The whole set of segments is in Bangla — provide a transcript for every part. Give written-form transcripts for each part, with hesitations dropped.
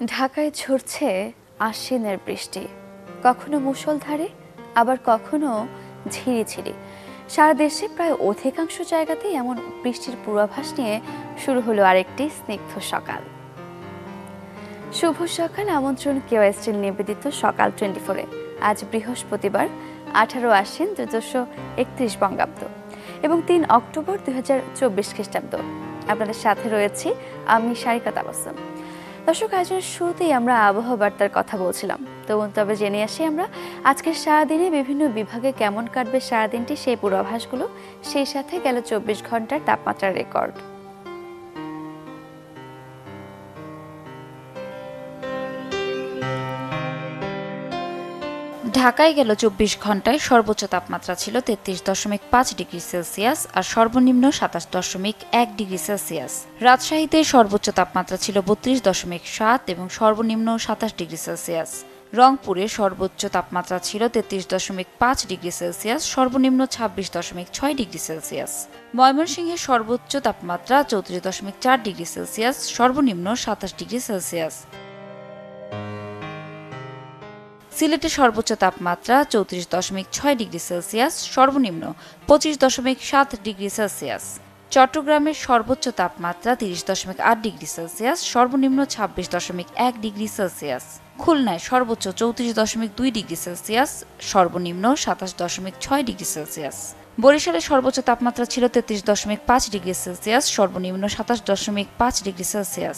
ঢাকায় ঝরছে আশ্বিনের বৃষ্টি, কখনো মুষলধারে আবার কখনো ঝিরিঝিরি। সারা দেশে প্রায় অধিকাংশ জায়গাতেই এমন বৃষ্টির পূর্বাভাস নিয়ে শুরু হলো আরেকটি স্নিগ্ধ সকাল। শুভ সকাল, আমন্ত্রণ কেওয়াইস্টিল নিবেদিত সকাল 24-এ। আজ বৃহস্পতিবার 18 আশ্বিন 1431 বঙ্গাব্দ এবং 3 অক্টোবর 2024 খ্রিস্টাব্দ। আপনাদের সাথে রয়েছি আমি সারিকা তাবাসসুম। দর্শক, আয়োজনের শুরুতেই আমরা আবহাওয়া বার্তার কথা বলছিলাম, তবে জেনে আসি আমরা আজকের সারাদিনে বিভিন্ন বিভাগে কেমন কাটবে সারাদিনটি, সেই পূর্বাভাসগুলো, সেই সাথে গেল 24 ঘন্টার তাপমাত্রার রেকর্ড। ঢাকায় গেল 24 ঘন্টায় সর্বোচ্চ তাপমাত্রা ছিল 33.5 ডিগ্রি সেলসিয়াস আর সর্বনিম্ন 27.1 ডিগ্রি সেলসিয়াস। রাজশাহীতে সর্বোচ্চ তাপমাত্রা ছিল 32.7 এবং সর্বনিম্ন 27 ডিগ্রি সেলসিয়াস। রংপুরে সর্বোচ্চ তাপমাত্রা ছিল 33.5 ডিগ্রি সেলসিয়াস, সর্বনিম্ন 26.6 ডিগ্রি সেলসিয়াস। ময়মনসিংহে সর্বোচ্চ তাপমাত্রা 34.4 ডিগ্রি সেলসিয়াস, সর্বনিম্ন 27 ডিগ্রি সেলসিয়াস। সিলেটে সর্বোচ্চ তাপমাত্রা 34.6 ডিগ্রি সেলসিয়াস, সর্বনিম্ন 25.7 ডিগ্রি সেলসিয়াস। চট্টগ্রামের সর্বোচ্চ তাপমাত্রা 30.8 ডিগ্রি সেলসিয়াস, সর্বনিম্ন 26.1 ডিগ্রি সেলসিয়াস। খুলনায় সর্বোচ্চ 34.2 ডিগ্রি সেলসিয়াস, সর্বনিম্ন 27.6 ডিগ্রি সেলসিয়াস। বরিশালে সর্বোচ্চ তাপমাত্রা ছিল 33.5 ডিগ্রি সেলসিয়াস, সর্বনিম্ন 27.5 ডিগ্রি সেলসিয়াস।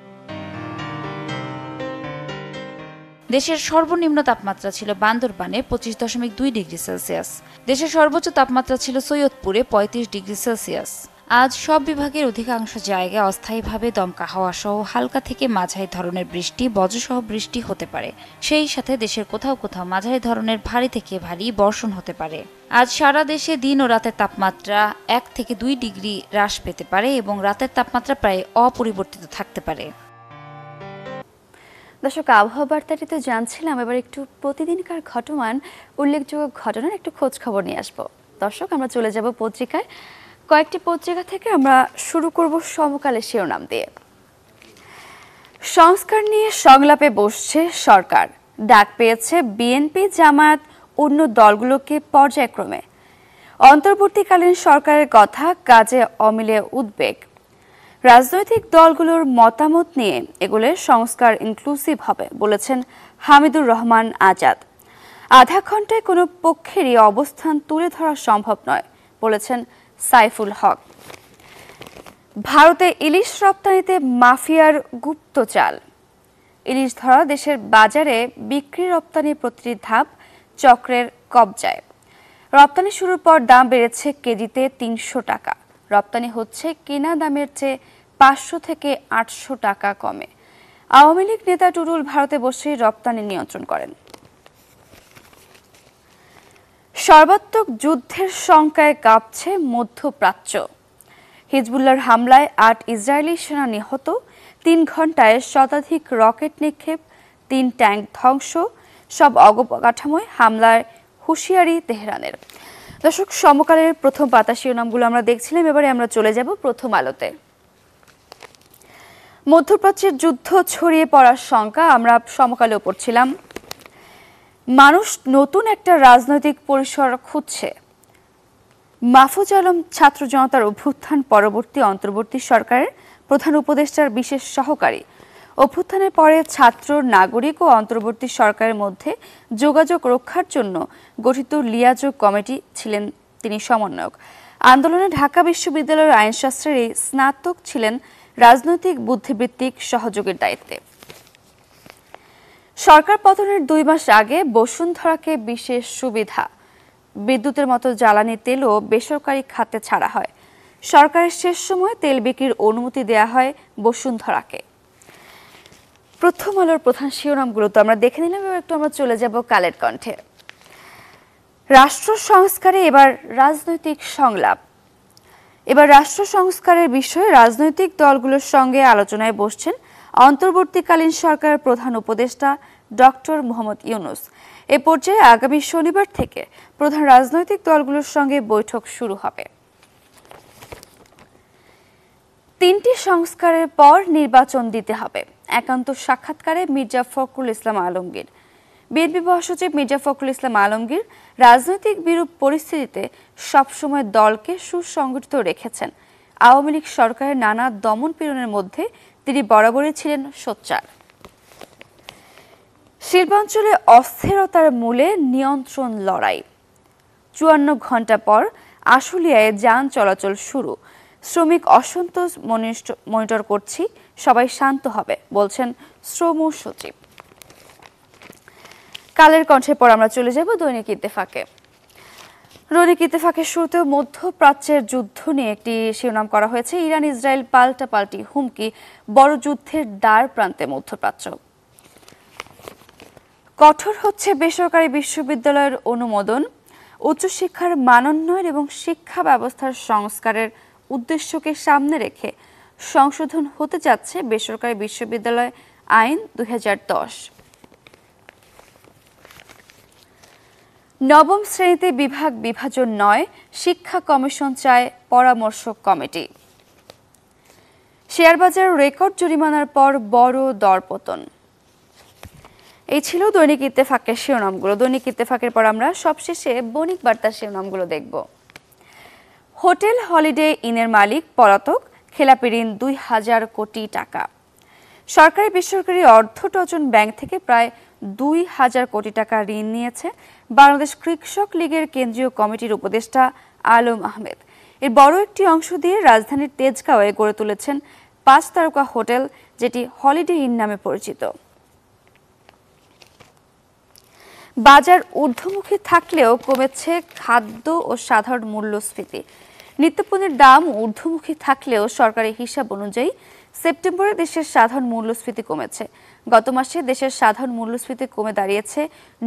দেশের সর্বনিম্ন তাপমাত্রা ছিল বান্দরবানে 25.2 ডিগ্রি সেলসিয়াস। দেশের সর্বোচ্চ তাপমাত্রা ছিল সৈয়দপুরে 35 ডিগ্রি সেলসিয়াস। আজ সব বিভাগের অধিকাংশ জায়গায় অস্থায়ীভাবে দমকা হাওয়া সহ হালকা থেকে মাঝারি ধরনের বৃষ্টি, বজ্রসহ বৃষ্টি হতে পারে। সেই সাথে দেশের কোথাও কোথাও মাঝারি ধরনের ভারী থেকে ভারী বর্ষণ হতে পারে। আজ সারা দেশে দিন ও রাতের তাপমাত্রা 1 থেকে 2 ডিগ্রি হ্রাস পেতে পারে এবং রাতের তাপমাত্রা প্রায় অপরিবর্তিত থাকতে পারে। দর্শক, আবহাওয়া বার্তাটিতে জানছিলাম, এবার একটু প্রতিদিনকার ঘটমান উল্লেখযোগ্য ঘটনার একটু খোঁজ খবর নিয়ে আসবো। দর্শক, আমরা চলে যাব পত্রিকায়। কয়েকটি পত্রিকা থেকে আমরা শুরু করব সমকালের শিরোনাম দিয়ে। সংস্কার নিয়ে সংলাপে বসছে সরকার, ডাক পেয়েছে বিএনপি, জামায়াত, অন্য দলগুলোকে পর্যায়ক্রমে। অন্তর্বর্তীকালীন সরকারের কথা, কাজে অমিলে উদ্বেগ। রাজনৈতিক দলগুলোর মতামত নিয়ে এগুলো সংস্কার ইনক্লুসিভ হবে বলেছেন হামিদুর রহমান আজাদ। আধা ঘন্টায় কোনো পক্ষেরই অবস্থান তুলে ধরা সম্ভব নয় বলেছেন সাইফুল হক। ভারতে ইলিশ রপ্তানিতে মাফিয়ার গুপ্ত চাল। ইলিশ ধরা দেশের বাজারে বিক্রি রপ্তানি প্রতিটি ধাপ চক্রের কবজায়। রপ্তানি শুরুর পর দাম বেড়েছে কেজিতে 300 টাকা। রপ্তানি হচ্ছে কেনা দামের চেয়ে 500 থেকে 800 টাকা কমে। আওয়ামী লীগ নেতা টুটুল ভারতে বসেই রপ্তানি নিয়ন্ত্রণ করেন। সর্বাত্মক যুদ্ধের শঙ্কায় কাঁপছে মধ্যপ্রাচ্য। হিজবুল্লাহর হামলায় 8 ইসরায়েলি সেনা নিহত, 3 ঘন্টায় শতাধিক রকেট নিক্ষেপ, 3 ট্যাঙ্ক ধ্বংস, সব অবকাঠামোয় হামলার হুঁশিয়ারি তেহরানের। দর্শক, সমকালের প্রথম পাতা শিরোনামগুলো আমরা দেখছিলাম, এবারে আমরা চলে যাব প্রথম আলোতে। মধ্যপ্রাচ্যের যুদ্ধ ছড়িয়ে পড়ার শঙ্কা আমরা সমকালেও পড়ছিলাম। মানুষ নতুন একটা রাজনৈতিক পরিসর খুঁজছে। মাহফুজ আলম ছাত্র জনতার অভ্যুত্থান পরবর্তী অন্তর্বর্তী সরকারের প্রধান উপদেষ্টার বিশেষ সহকারী। অভ্যুত্থানের পরে ছাত্র, নাগরিক ও অন্তর্বর্তী সরকারের মধ্যে যোগাযোগ রক্ষার জন্য গঠিত লিয়াজোগ কমিটি ছিলেন তিনি সমন্বয়ক। আন্দোলনে ঢাকা বিশ্ববিদ্যালয়ের আইনশাস্ত্রের এই স্নাতক ছিলেন রাজনৈতিক বুদ্ধিবৃত্তিক সহযোগের দায়িত্বে। সরকার পতনের 2 মাস আগে বসুন্ধরাকে বিশেষ সুবিধা, বিদ্যুতের মতো জ্বালানি তেলও বেসরকারি খাতে ছাড়া হয়। সরকারের শেষ সময়ে তেল বিক্রির অনুমতি দেয়া হয় বসুন্ধরাকে। প্রথম আলোর প্রধান শিরোনামগুলো তো আমরা দেখে নিলাম, এবার একটু আমরা চলে যাব কালের কণ্ঠে। রাষ্ট্র সংস্কারে এবার রাজনৈতিক সংলাপ। এবার রাষ্ট্র সংস্কারের বিষয়ে রাজনৈতিক দলগুলোর সঙ্গে আলোচনায় বসছেন অন্তর্বর্তীকালীন সরকারের প্রধান উপদেষ্টা ডক্টর মোহাম্মদ ইউনূস। এ পর্যায়ে আগামী শনিবার থেকে প্রধান রাজনৈতিক দলগুলোর সঙ্গে বৈঠক শুরু হবে। 3টি সংস্কারের পর নির্বাচন দিতে হবে, একান্ত সাক্ষাৎকারে মির্জা ফখরুল ইসলাম আলমগীর। বিএনপি মহাসচিব মির্জা ফখরুল ইসলাম আলমগীর রাজনৈতিক বিরূপ পরিস্থিতিতে সবসময় দলকে সুসংগঠিত রেখেছেন। আওয়ামী লীগ সরকারের নানা দমন পীড়নের মধ্যে তিনি বরাবরই ছিলেন সোচ্চার। শিল্পাঞ্চলে অস্থিরতার মূলে নিয়ন্ত্রণ লড়াই। 54 ঘণ্টা পর আশুলিয়ায় যান চলাচল শুরু। শ্রমিক অসন্তোষ মনিটর করছি, সবাই শান্ত হবে বলছেন শ্রম সচিব। কালের কণ্ঠের পর আমরা চলে যাব দৈনিক ইত্তেফাকে। দৈনিক ইত্তেফাকের শুরুতেও মধ্যপ্রাচ্যের যুদ্ধ নিয়ে একটি শিরোনাম করা হয়েছে। ইরান ইসরায়েল পাল্টাপাল্টি হুমকি, বড় যুদ্ধের দ্বার প্রান্তে মধ্যপ্রাচ্য। কঠোর হচ্ছে বেসরকারি বিশ্ববিদ্যালয়ের অনুমোদন। উচ্চশিক্ষার মানোন্নয়ন এবং শিক্ষা ব্যবস্থার সংস্কারের উদ্দেশ্যকে সামনে রেখে সংশোধন হতে যাচ্ছে বেসরকারি বিশ্ববিদ্যালয় আইন 2010। নবম শ্রেণীতে বিভাগ বিভাজন নয়, শিক্ষা কমিশন চায় পরামর্শক কমিটি। শেয়ারবাজার রেকর্ড জরিমানার পর বড় দরপতন। এই ছিল দৈনিক ইত্তেফাকের শিরোনামগুলো। দৈনিক ইত্তেফাকের পর আমরা সবশেষে বণিক বার্তার শিরোনামগুলো দেখব। হোটেল হলিডে ইনের মালিক পলাতক, খেলাপি ঋণ 2000 কোটি টাকা। সরকারি বেসরকারি অর্ধডজন ব্যাংক থেকে প্রায় 2000 কোটি টাকা ঋণ নিয়েছে বাংলাদেশ কৃষক লীগের কেন্দ্রীয় কমিটির উপদেষ্টা আলম আহমেদ। এর বড় একটি অংশ দিয়ে রাজধানীর তেজগাঁওয়ে গড়ে তুলেছেন 5 তারকা হোটেল, যেটি হলিডে ইন নামে পরিচিত। বাজার ঊর্ধ্বমুখী থাকলেও কমেছে খাদ্য ও সাধারণ মূল্যস্ফীতি। নিত্যপণ্যের দাম ঊর্ধ্বমুখী থাকলেও সরকারি হিসাব অনুযায়ী সেপ্টেম্বরে দেশের সাধারণ মূল্যস্ফীতি কমেছে। গত মাসে দেশের সাধারণ মূল্যস্ফীতি কমে দাঁড়িয়েছে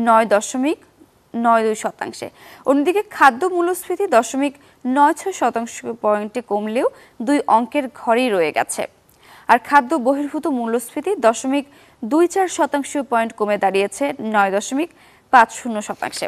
9.92%। অন্যদিকে খাদ্য মূল্যস্ফীতি 0.96% পয়েন্টে কমলেও 2 অঙ্কের ঘরেই রয়ে গেছে। আর খাদ্য বহির্ভূত মূল্যস্ফীতি 0.24% পয়েন্ট কমে দাঁড়িয়েছে 9.50%।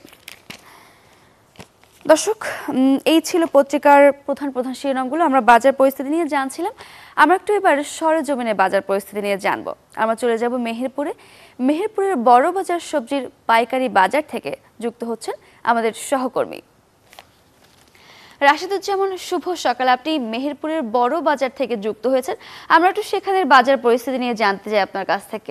দর্শক, এই ছিল পত্রিকার প্রধান প্রধান শিরোনামগুলো। আমরা বাজার পরিস্থিতি নিয়ে জানছিলাম। আমরা একটু এবার সরেজমিনে বাজার পরিস্থিতি নিয়ে জানবো। আমরা চলে যাব মেহেরপুরে। মেহেরপুরের বড় বাজার সবজির পাইকারি বাজার থেকে যুক্ত হচ্ছেন আমাদের সহকর্মী রাশিদুজ্জামান। শুভ সকাল। আপনি মেহেরপুরের বড় বাজার থেকে যুক্ত হয়েছেন। আমরা একটু সেখানের বাজার পরিস্থিতি নিয়ে জানতে চাই আপনার কাছ থেকে।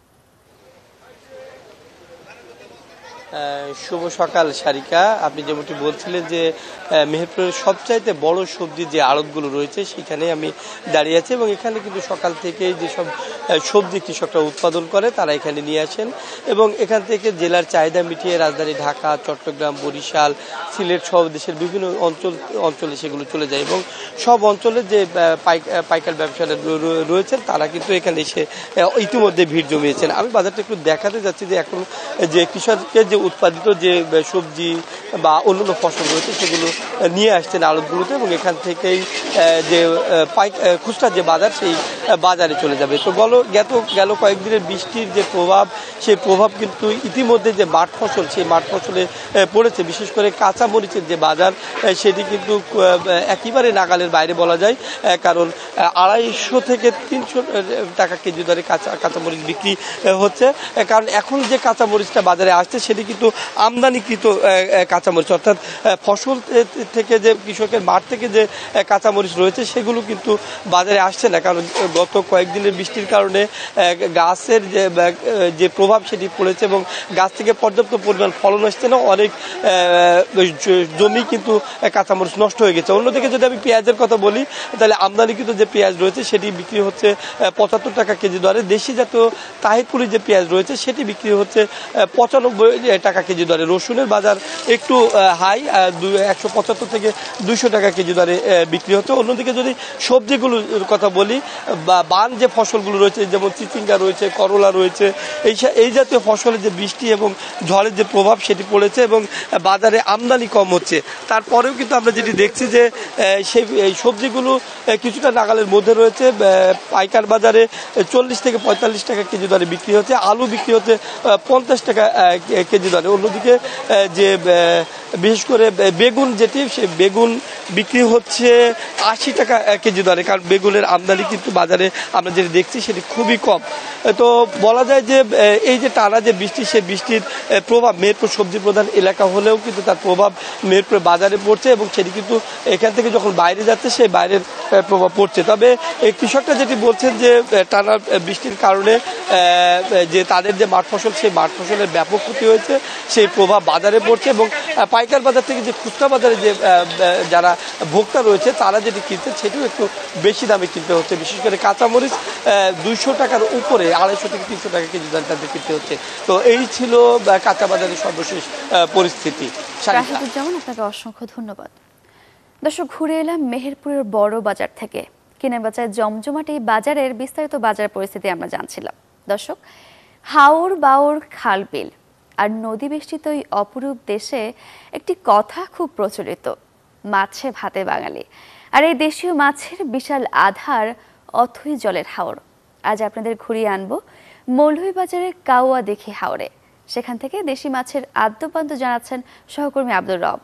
শুভ সকাল সারিকা। আপনি যেমনটি বলছিলেন যে মেহেরপুরের সবচাইতে বড় সবজি যে আড়তগুলো রয়েছে সেখানে আমি দাঁড়িয়ে আছি এবং এখানে কিন্তু সকাল থেকেই যেসব সবজি কৃষকরা উৎপাদন করে তারা এখানে নিয়ে আসেন এবং এখান থেকে জেলার চাহিদা মিটিয়ে রাজধানী ঢাকা, চট্টগ্রাম, বরিশাল, সিলেট সহ দেশের বিভিন্ন অঞ্চলে সেগুলো চলে যায় এবং সব অঞ্চলে যে পাইকার ব্যবসায়ীরা রয়েছেন তারা কিন্তু এখানে এসে ইতিমধ্যে ভিড় জমিয়েছেন। আমি বাজারটা একটু দেখাতে যাচ্ছি যে এখন যে কৃষকের যে উৎপাদিত যে সবজি বা অন্যান্য ফসল রয়েছে সেগুলো নিয়ে আসছেন আড়তগুলোতে এবং এখান থেকেই যে খুচরা যে বাজার সেই বাজারে চলে যাবে। তো গেল কয়েকদিনের বৃষ্টির যে প্রভাব, সেই প্রভাব কিন্তু ইতিমধ্যে যে মাঠ ফসল সেই মাঠ ফসলে পড়েছে। বিশেষ করে কাঁচা মরিচের যে বাজার সেটি কিন্তু একেবারে নাগালের বাইরে বলা যায়, কারণ 250 থেকে 300 টাকা কেজি দরে কাঁচামরিচ বিক্রি হচ্ছে। কারণ এখন যে কাঁচামরিচটা বাজারে আসছে সেটি কিন্তু আমদানিকৃত কাঁচামরিচ, অর্থাৎ ফসল থেকে যে কৃষকের মাঠ থেকে যে কাঁচামরিচ রয়েছে সেগুলো কিন্তু বাজারে আসছে না। কারণ গত কয়েকদিনের বৃষ্টির কারণে গাছের যে প্রভাব সেটি পড়েছে এবং গাছ থেকে পর্যাপ্ত পরিমাণ ফলন আসছে না, অনেক জমি কিন্তু কাঁচামরিচ নষ্ট হয়ে গেছে। অন্যদিকে যদি আমি পেঁয়াজের কথা বলি তাহলে আমদানিকৃত যে পেঁয়াজ রয়েছে সেটি বিক্রি হচ্ছে 75 টাকা কেজি দরে। দেশি জাতীয় তাহিরপুরি যে পেঁয়াজ রয়েছে সেটি বিক্রি হচ্ছে 95 টাকা কেজি দরে। রসুনের বাজার একটু হাই, 175 থেকে 200 টাকা কেজি দরে বিক্রি হচ্ছে। অন্যদিকে যদি সবজিগুলোর কথা বলি, বান যে ফসলগুলো রয়েছে যেমন চিচিঙ্গা রয়েছে, করলা রয়েছে, এই জাতীয় ফসলের যে বৃষ্টি এবং ঝড়ের যে প্রভাব সেটি পড়েছে এবং বাজারে আমদানি কম হচ্ছে। তারপরেও কিন্তু আমরা যেটি দেখছি যে এই সবজিগুলো কিছুটা নাগালের মধ্যে রয়েছে। পাইকার বাজারে 40 থেকে 45 টাকা কেজি দরে বিক্রি হচ্ছে। আলু বিক্রি হচ্ছে 50 টাকা কেজি দরে। অন্যদিকে যে বিশেষ করে বেগুন যেটি, সেই বেগুন বিক্রি হচ্ছে 80 টাকা কেজি দরে, কারণ বেগুনের আমদানি কিন্তু বাজারে আমরা যেটা দেখছি সেটি খুবই কম। তো বলা যায় যে এই যে টানা যে বৃষ্টি, সেই বৃষ্টির প্রভাব মেহেরপুর সবজি প্রধান এলাকা হলেও কিন্তু তার প্রভাব মেহেরপুর বাজারে পড়ছে, এবং সেটি কিন্তু এখান থেকে যখন বাইরে যাচ্ছে সেই বাইরের প্রভাব পড়ছে। তবে এই কৃষকরা যেটি বলছেন যে টানা বৃষ্টির কারণে যে তাদের যে মাঠ ফসল, সেই মাঠ ফসলের ব্যাপক ক্ষতি হয়েছে, সেই প্রভাব বাজারে পড়ছে, এবং পাইকার বাজার থেকে যে খুচরা বাজারে যে যারা ভোক্তা রয়েছে তারা যেটি কিনছে সেটিও একটু বেশি দামে কিনতে হচ্ছে। বিশেষ করে কাঁচামরিচ 200 টাকার উপরে, 250 থেকে 300 টাকা কেজি দরে তাদের কিনতে হচ্ছে। তো এই ছিল কাঁচা বাজারের সর্বশেষ পরিস্থিতি। রাশিদুজ্জামান, আপনাকে অসংখ্য ধন্যবাদ। দর্শক, ঘুরে এলাম মেহেরপুরের বড় বাজার থেকে। কেনা বেচায় জমজমাট এই বাজারের বিস্তারিত বাজার পরিস্থিতি আমরা জানছিলাম। দর্শক, হাওর বাওর খাল বিল আর নদী বেষ্টিত এই অপরূপ দেশে একটি কথা খুব প্রচলিত, মাছে ভাতে বাঙালি। আর এই দেশীয় মাছের বিশাল আধার অথই জলের হাওর। আজ আপনাদের ঘুরিয়ে আনবো মৌলভীবাজারের কাওয়া দেখি হাওরে। সেখান থেকে দেশি মাছের আদ্যপান্ত জানাচ্ছেন সহকর্মী আব্দুর রব।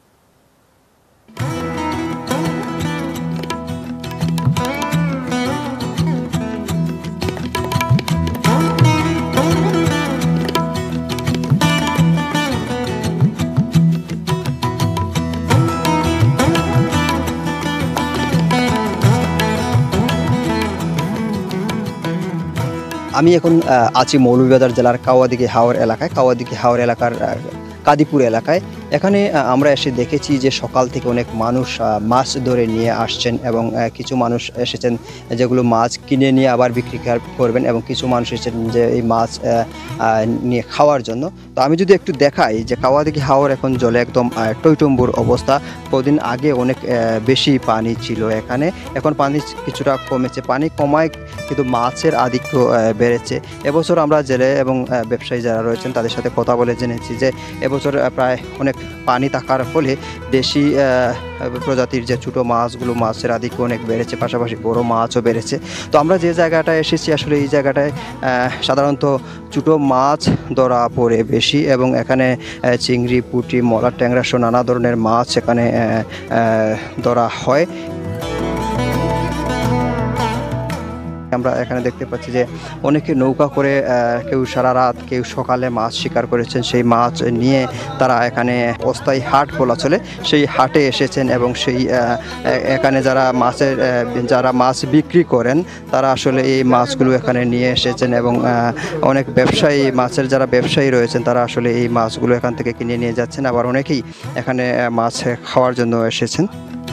আমি এখন আছি মৌলভীবাজার জেলার কাওয়াদিঘি হাওর এলাকায়। কাওয়াদিঘি হাওর এলাকার কাদিপুর এলাকায়। এখানে আমরা এসে দেখেছি যে সকাল থেকে অনেক মানুষ মাছ ধরে নিয়ে আসছেন, এবং কিছু মানুষ এসেছেন যেগুলো মাছ কিনে নিয়ে আবার বিক্রি করবেন, এবং কিছু মানুষ এসেছেন যে এই মাছ নিয়ে খাওয়ার জন্য। তো আমি যদি একটু দেখাই যে কাওয়াদিঘি হাওর এখন জলে একদম টইটম্বুর অবস্থা। কদিন আগে অনেক বেশি পানি ছিল এখানে, এখন পানি কিছুটা কমেছে। পানি কমায় কিন্তু মাছের আধিক্য বেড়েছে। এবছর আমরা জেলে এবং ব্যবসায়ী যারা রয়েছেন তাদের সাথে কথা বলে জেনেছি যে এবছর প্রায় অনেক পানি থাকার ফলে দেশি প্রজাতির যে ছোটো মাছগুলো, মাছের আধিক্য অনেক বেড়েছে, পাশাপাশি বড় মাছও বেড়েছে। তো আমরা যে জায়গাটায় এসেছি আসলে এই জায়গাটায় সাধারণত ছোটো মাছ ধরা পড়ে বেশি, এবং এখানে চিংড়ি, পুঁটি, মলা, ট্যাংরা সহ নানা ধরনের মাছ এখানে ধরা হয়। আমরা এখানে দেখতে পাচ্ছি যে অনেকে নৌকা করে, কেউ সারা রাত, কেউ সকালে মাছ শিকার করেছেন। সেই মাছ নিয়ে তারা এখানে অস্থায়ী হাট বলা চলে, সেই হাটে এসেছেন, এবং সেই এখানে যারা মাছ বিক্রি করেন তারা আসলে এই মাছগুলো এখানে নিয়ে এসেছেন, এবং অনেক ব্যবসায়ী, মাছের যারা ব্যবসায়ী রয়েছেন তারা আসলে এই মাছগুলো এখান থেকে কিনে নিয়ে যাচ্ছেন। আবার অনেকেই এখানে মাছ খাওয়ার জন্য এসেছেন।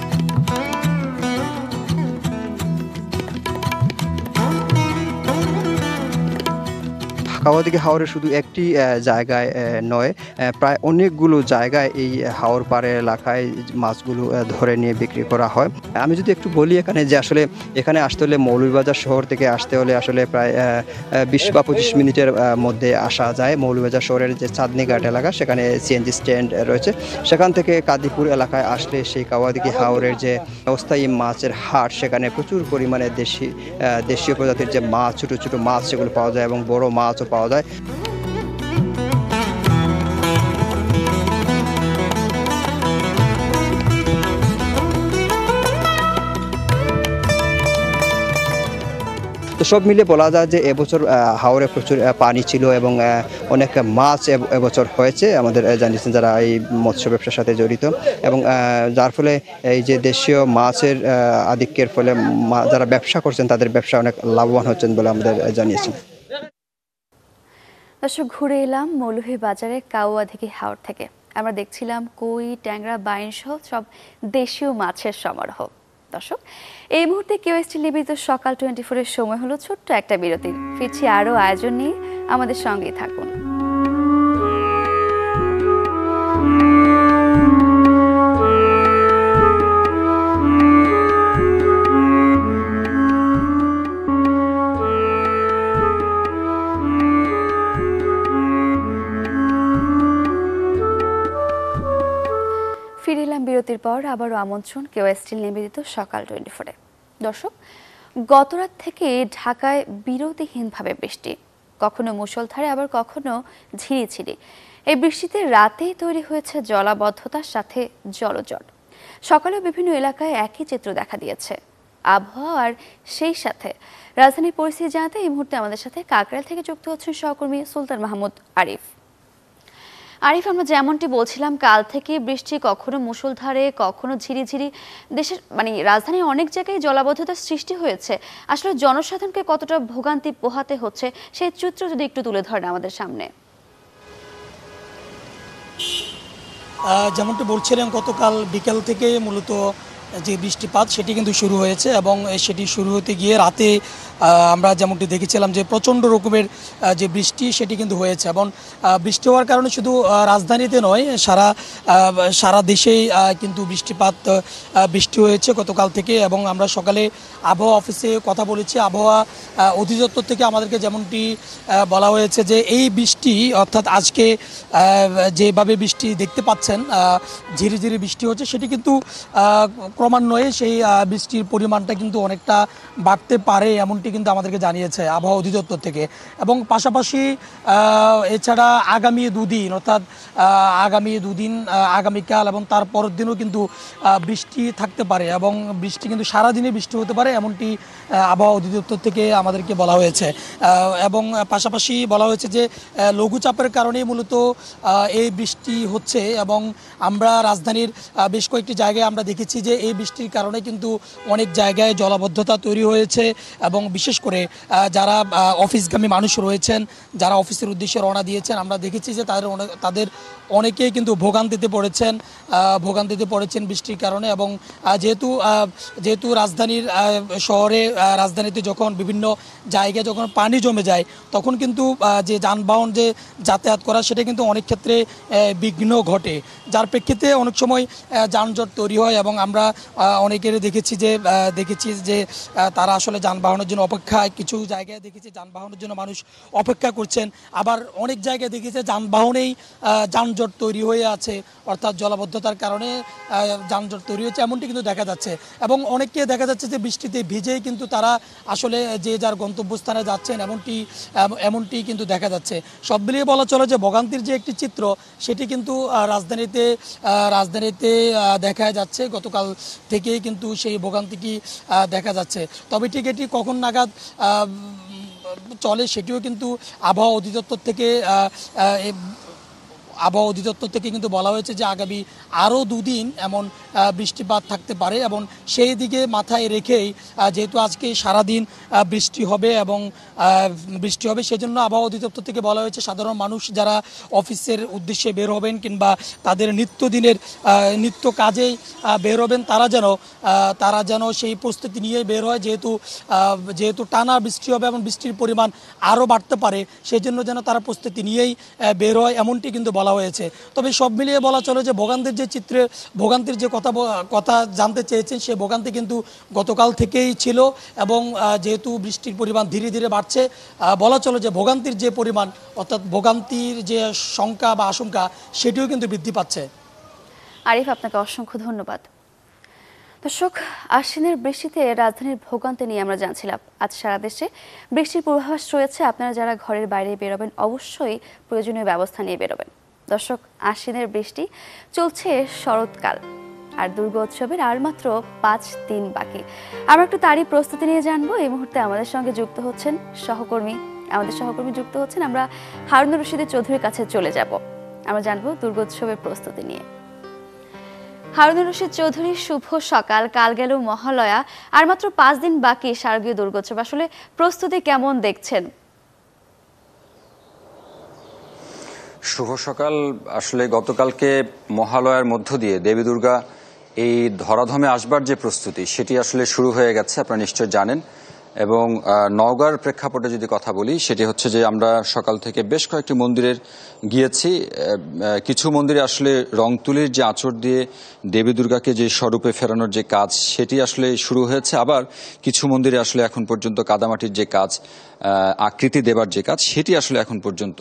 কাওয়াদিঘি হাওরে শুধু একটি জায়গায় নয়, প্রায় অনেকগুলো জায়গায় এই হাওর পাড়ে এলাকায় মাছগুলো ধরে নিয়ে বিক্রি করা হয়। আমি যদি একটু বলি এখানে যে আসলে এখানে আসতে হলে মৌলভীবাজার শহর থেকে আসতে হলে আসলে প্রায় 20 বা 25 মিনিটের মধ্যে আসা যায়। মৌলভীবাজার শহরের যে চাঁদনীঘাট এলাকা, সেখানে সিএনজি স্ট্যান্ড রয়েছে। সেখান থেকে কাদিপুর এলাকায় আসলে সেই কাওয়াদিঘি হাওরের যে অস্থায়ী মাছের হাট, সেখানে প্রচুর পরিমাণে দেশীয় প্রজাতির যে মাছ, ছোটো ছোটো মাছ সেগুলো পাওয়া যায়, এবং বড় মাছও পাওয়া যায়। তো সব মিলে বলা যায় যে এবছর হাওরে প্রচুর পানি ছিল, এবং অনেক মাছ এবছর হয়েছে। আমাদের জানিয়েছেন যারা এই মৎস্য ব্যবসার সাথে জড়িত, এবং যার ফলে এই যে দেশীয় মাছের আধিক্যের ফলে যারা ব্যবসা করছেন তাদের ব্যবসা অনেক লাভবান হচ্ছেন বলে আমাদের জানিয়েছেন। দর্শক, ঘুরে এলাম মৌলভীবাজারের কাওয়াদিঘি হাওর থেকে। আমরা দেখছিলাম কই, ট্যাংরা, বাইন সহ সব দেশীয় মাছের সমারোহ। দর্শক, এই মুহূর্তে কেওএসটি নিবেদিত সকাল 24-এর সময় হলো ছোট্ট একটা বিরতির। ফিরছি আরও আয়োজন নিয়ে, আমাদের সঙ্গেই থাকুন। ফিরিলাম বিরতির পর, আবারও আমন্ত্রণ কেওএসটি নিবেদিত সকাল 24-এ। দর্শক, গতরাত থেকে ঢাকায় বিরতিহীনভাবে বৃষ্টি। কখনো মুষলধারে আবার কখনো ঝিরিঝিরি। এই বৃষ্টিতে রাতেই তৈরি হয়েছে জলাবদ্ধতার সাথে জলজট। সকালে বিভিন্ন এলাকায় একই চিত্র দেখা দিয়েছে। আবহাওয়া আর সেই সাথে রাজধানীর পরিস্থিতি জানাতে এই মুহূর্তে আমাদের সাথে কাকরাইল থেকে যুক্ত হচ্ছেন সহকর্মী সুলতান মাহমুদ আরিফ। আরিফ, আমরা যেমনটি বলছিলাম, কাল থেকে বৃষ্টি কখনো মুষলধারে কখনো ঝিরিঝিরি। দেশের রাজধানীর অনেক জায়গায় জলাবদ্ধতার সৃষ্টি হয়েছে। আসলে জনসাধারণকে কতটা ভোগান্তি পোহাতে হচ্ছে সেই চিত্র যদি একটু তুলে ধরেন আমাদের সামনে। যেমনটি বলছিলাম, গতকাল বিকেল থেকে মূলত যে বৃষ্টিপাত সেটি কিন্তু শুরু হয়েছে এবং সেটি শুরু হতে গিয়ে রাতে আমরা যেমনটি দেখেছিলাম যে প্রচণ্ড রকমের যে বৃষ্টি সেটি কিন্তু হয়েছে এবং বৃষ্টি হওয়ার কারণে শুধু রাজধানীতে নয়, সারা দেশেই কিন্তু বৃষ্টি হয়েছে গতকাল থেকে। এবং আমরা সকালে আবহাওয়া অফিসে কথা বলেছি, আবহাওয়া অধিদপ্তর থেকে আমাদেরকে যেমনটি বলা হয়েছে যে এই বৃষ্টি অর্থাৎ আজকে যেভাবে বৃষ্টি দেখতে পাচ্ছেন ঝিরিঝিরি বৃষ্টি হচ্ছে, সেটি কিন্তু ক্রমান্বয়ে সেই বৃষ্টির পরিমাণটা কিন্তু অনেকটা বাড়তে পারে এমনটি কিন্তু আমাদেরকে জানিয়েছে আবহাওয়া অধিদপ্তর থেকে। এবং পাশাপাশি এছাড়া আগামী দুদিন অর্থাৎ আগামীকাল এবং তার পরের দিনও কিন্তু বৃষ্টি থাকতে পারে এবং বৃষ্টি কিন্তু সারাদিনে বৃষ্টি হতে পারে এমনটি আবহাওয়া অধিদপ্তর থেকে আমাদেরকে বলা হয়েছে। এবং পাশাপাশি বলা হয়েছে যে লঘুচাপের কারণেই মূলত এই বৃষ্টি হচ্ছে এবং আমরা রাজধানীর বেশ কয়েকটি জায়গায় আমরা দেখেছি যে এই বৃষ্টির কারণে কিন্তু অনেক জায়গায় জলাবদ্ধতা তৈরি হয়েছে এবং বিশেষ করে যারা অফিসগামী মানুষ রয়েছেন, যারা অফিসের উদ্দেশ্যে রওনা দিয়েছেন, আমরা দেখেছি যে তাদের অনেকেই কিন্তু ভোগান্তিতে পড়েছেন বৃষ্টির কারণে। এবং যেহেতু রাজধানীতে যখন বিভিন্ন জায়গায় যখন পানি জমে যায় তখন কিন্তু যে যানবাহন যে যাতায়াত করা সেটা কিন্তু অনেক ক্ষেত্রে বিঘ্ন ঘটে, যার প্রেক্ষিতে অনেক সময় যানজট তৈরি হয়। এবং আমরা অনেকের দেখেছি যে তারা আসলে যানবাহনের জন্য কিছু জায়গায় দেখেছি যানবাহনের জন্য মানুষ অপেক্ষা করছেন, আবার অনেক জায়গায় দেখেছি যানবাহনেই যানজট তৈরি হয়ে আছে, অর্থাৎ জলাবদ্ধতার কারণে যানজট তৈরি হচ্ছে এমনটি কিন্তু দেখা যাচ্ছে। এবং অনেককে দেখা যাচ্ছে যে বৃষ্টিতে ভিজেই কিন্তু তারা আসলে যে যার গন্তব্যস্থানে যাচ্ছেন এমনটি কিন্তু দেখা যাচ্ছে। সব মিলিয়ে বলা চলে যে ভোগান্তির যে একটি চিত্র সেটি কিন্তু রাজধানীতে দেখা যাচ্ছে। গতকাল থেকেই কিন্তু সেই ভোগান্তিটি দেখা যাচ্ছে। তবে ঠিক এটি কখন নাগাদ চলে সেটিও কিন্তু আবহাওয়া অধিদপ্তর থেকে কিন্তু বলা হয়েছে যে আগামী আরও দুদিন এমন বৃষ্টিপাত থাকতে পারে। এবং সেই দিকে মাথায় রেখেই যেহেতু আজকে সারাদিন বৃষ্টি হবে সেজন্য আবহাওয়া অধিদপ্তর থেকে বলা হয়েছে সাধারণ মানুষ যারা অফিসের উদ্দেশ্যে বের হবেন কিংবা তাদের নিত্য কাজেই বের হবেন তারা যেন সেই প্রস্তুতি নিয়ে বের হয়, যেহেতু টানা বৃষ্টি হবে এবং বৃষ্টির পরিমাণ আরও বাড়তে পারে, সেই জন্য যেন তারা প্রস্তুতি নিয়েই বের হয় এমনটি কিন্তু বলা হয়েছে। তবে সব মিলিয়ে বলা চলে যে ভোগান্তির যে কথা জানতে চেয়েছেন সেই ভোগান্তি কিন্তু গতকাল থেকেই ছিল এবং যেহেতু বৃষ্টির পরিমাণ ধীরে ধীরে বাড়ছে, বলা চলে যে ভোগান্তির যে পরিমাণ অর্থাৎ ভোগান্তির যে শঙ্কা বা আশঙ্কা সেটিও কিন্তু বৃদ্ধি পাচ্ছে। আরিফ, আপনাকে অসংখ্য ধন্যবাদ। দর্শক, আশ্বিনের বৃষ্টিতে রাজধানীর ভোগান্তি নিয়ে আমরা জানছিলাম। আজ সারা দেশে বৃষ্টির পূর্বাভাস রয়েছে। আপনারা যারা ঘরের বাইরে বেরোবেন অবশ্যই প্রয়োজনীয় ব্যবস্থা নিয়ে বেরোবেন। দর্শক, আশ্বিনের বৃষ্টি চলছে শরৎকাল আর দুর্গোৎসবের আর মাত্র 5 দিন বাকি। আমরা একটু তারই প্রস্তুতি নিয়ে জানবো। এই মুহূর্তে আমাদের সঙ্গে যুক্ত হচ্ছেন সহকর্মী যুক্ত হচ্ছেন। আমরা হারুনুর রশিদ চৌধুরীর কাছে চলে যাব। আমরা জানবো দুর্গোৎসবের প্রস্তুতি নিয়ে। হারুনুর রশিদ চৌধুরী, শুভ সকাল। কাল গেল মহালয়া, আর মাত্র 5 দিন বাকি শারদীয় দুর্গোৎসব। আসলে প্রস্তুতি কেমন দেখছেন? শুভ সকাল। আসলে গতকালকে মহালয়ার মধ্য দিয়ে দেবী দুর্গা এই ধরাধামে আসবার যে প্রস্তুতি সেটি আসলে শুরু হয়ে গেছে, আপনারা নিশ্চয় জানেন। এবং নওগাঁর প্রেক্ষাপটে যদি কথা বলি সেটি হচ্ছে যে আমরা সকাল থেকে বেশ কয়েকটি মন্দিরে গিয়েছি। কিছু মন্দিরে আসলে রং তুলির যে আঁচড় দিয়ে দেবী দুর্গাকে যে স্বরূপে ফেরানোর যে কাজ সেটি আসলে শুরু হয়েছে। আবার কিছু মন্দিরে আসলে এখন পর্যন্ত কাদামাটির যে কাজ, আকৃতি দেবার যে কাজ সেটি আসলে এখন পর্যন্ত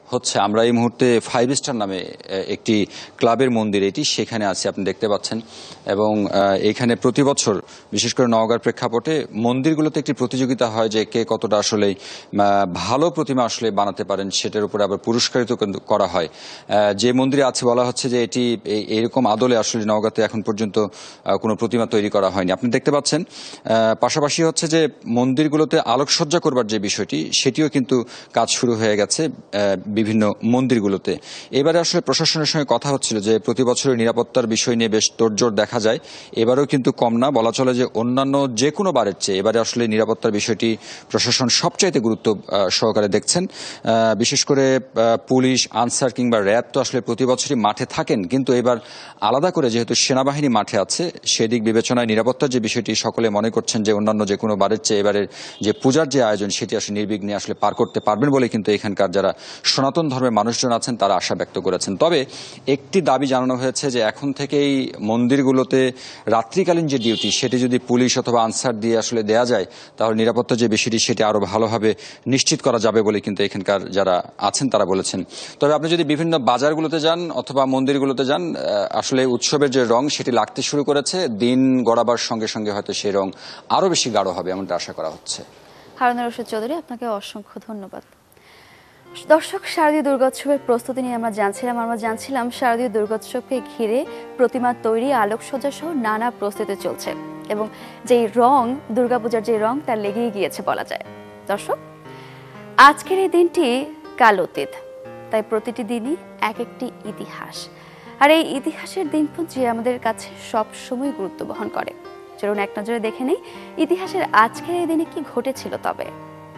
হচ্ছে। আমরা এই মুহূর্তে 5 স্টার নামে একটি ক্লাবের মন্দির, এটি সেখানে আছি, আপনি দেখতে পাচ্ছেন। এবং এখানে প্রতি বছর বিশেষ করে নওগাঁর প্রেক্ষাপটে মন্দিরগুলোতে একটি প্রতিযোগিতা হয় যে কে কতটা আসলে ভালো প্রতিমা আসলে বানাতে পারেন, সেটার উপরে আবার পুরস্কারিত করা হয়। যে মন্দিরে আছে বলা হচ্ছে যে এটি এরকম আদলে আসলে নওগাঁতে এখন পর্যন্ত কোনো প্রতিমা তৈরি করা হয়নি। আপনি দেখতে পাচ্ছেন পাশাপাশি হচ্ছে যে মন্দিরগুলোতে আলোকসজ্জা করবার যে বিষয়টি, সেটিও কিন্তু কাজ শুরু হয়ে গেছে বিভিন্ন মন্দিরগুলোতে। এবারে আসলে প্রশাসনের সঙ্গে কথা হচ্ছিল যে প্রতি বছরের নিরাপত্তার বিষয় নিয়ে বেশ তোড়জোড় দেখা যায়, এবারেও কিন্তু কম না। বলা চলে যে অন্যান্য যে কোনো বারের চেয়ে এবারে আসলে নিরাপত্তার বিষয়টি প্রশাসন সবচাইতে গুরুত্ব সহকারে দেখছেন। বিশেষ করে পুলিশ, আনসার কিংবা র্যাব তো আসলে প্রতি বছরই মাঠে থাকেন, কিন্তু এবার আলাদা করে যেহেতু সেনাবাহিনী মাঠে আছে, সেদিক বিবেচনায় নিরাপত্তার যে বিষয়টি সকলে মনে করছেন যে অন্যান্য যে কোনো বারের চেয়ে এবারের যে পূজার যে আয়োজন সেটি আসলে নির্বিঘ্নে আসলে পার করতে পারবেন বলে কিন্তু এখানকার যারা সনাতন ধর্মের মানুষজন আছেন তারা আশা ব্যক্ত করেছেন। তবে একটি দাবি জানানো হয়েছে যে এখন থেকেই মন্দিরগুলোতে রাত্রিকালীন যে ডিউটি সেটি যদি পুলিশ অথবা আনসার দিয়ে আসলে দেয়া যায়, তাহলে নিরাপত্তার যে বিষয়টি সেটি আরো ভালোভাবে নিশ্চিত করা যাবে বলে কিন্তু এখানকার যারা আছেন তারা বলেছেন। তবে আপনি যদি বিভিন্ন বাজারগুলোতে যান অথবা মন্দিরগুলোতে যান, আসলে উৎসবের যে রং সেটি লাগতে শুরু করেছে। দিন গড়াবার সঙ্গে সঙ্গে হয়তো সেই রং আরো বেশি গাঢ় হবে এমনটা আশা করা হচ্ছে। হারুন রশিদ চৌধুরী, আপনাকে অসংখ্য ধন্যবাদ। দর্শক, শারদীয় দুর্গোৎসবের প্রস্তুতি নিয়ে আমরা জানছিলাম শারদীয় দুর্গোৎসবকে ঘিরে প্রতিমা তৈরি, আলোকসজ্জা সহ নানা প্রস্তুতি চলছে এবং যেই রং, দুর্গাপূজার যে রং তা লেগেই গিয়েছে বলা যায়। দর্শক, আজকের এই দিনটি কাল অতীত, তাই প্রতিটি দিনই এক একটি ইতিহাস, আর এই ইতিহাসের দিনপুঞ্জি আমাদের কাছে সবসময় গুরুত্ব বহন করে। চলুন এক নজরে দেখে নেই ইতিহাসের আজকের এই দিনে কি ঘটেছিল। তবে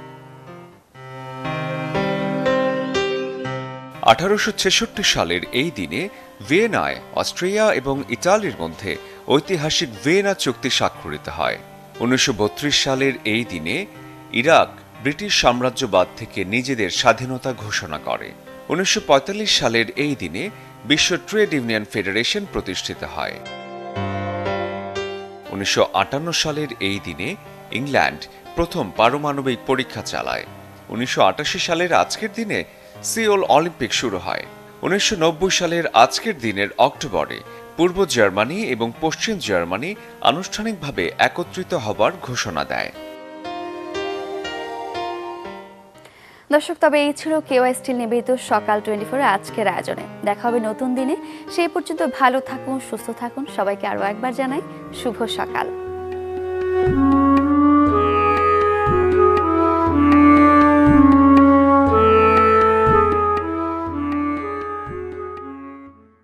1866 সালের এই দিনে ভিয়েনায় অস্ট্রিয়া এবং ইতালির মধ্যে ঐতিহাসিক ভিয়েনা চুক্তি স্বাক্ষরিত হয়। 1932 সালের এই দিনে ইরাক ব্রিটিশ সাম্রাজ্যবাদ থেকে নিজেদের স্বাধীনতা ঘোষণা করে। 1945 সালের এই দিনে বিশ্ব ট্রেড ইউনিয়ন ফেডারেশন প্রতিষ্ঠিত হয়। 1958 সালের এই দিনে ইংল্যান্ড প্রথম পারমাণবিক পরীক্ষা চালায়। 1988 সালের আজকের দিনে সিওল অলিম্পিক শুরু হয়। 1990 সালের আজকের দিনের অক্টোবরে পূর্ব জার্মানি এবং পশ্চিম জার্মানি আনুষ্ঠানিকভাবে একত্রিত হবার ঘোষণা দেয়। দর্শক, তবে এই ছিল কেওয়াই স্টিল নিবেদিত সকাল 24 আজকের আয়োজনে। দেখা হবে নতুন দিনে, সেই পর্যন্ত ভালো থাকুন, সুস্থ থাকুন। সবাইকে আরো একবার জানাই শুভ সকাল।